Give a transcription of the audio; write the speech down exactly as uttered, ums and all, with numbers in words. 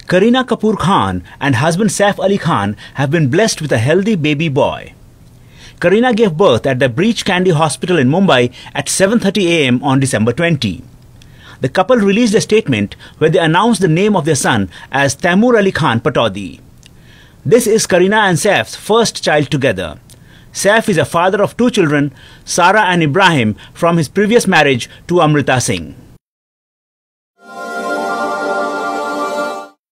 Karina Kapoor Khan and husband Saif Ali Khan have been blessed with a healthy baby boy. Karina gave birth at the Breach Candy Hospital in Mumbai at seven thirty a m on December twentieth. The couple released a statement where they announced the name of their son as Taimur Ali Khan Pataudi. This is Karina and Saif's first child together. Saif is a father of two children, Sara and Ibrahim, from his previous marriage to Amrita Singh.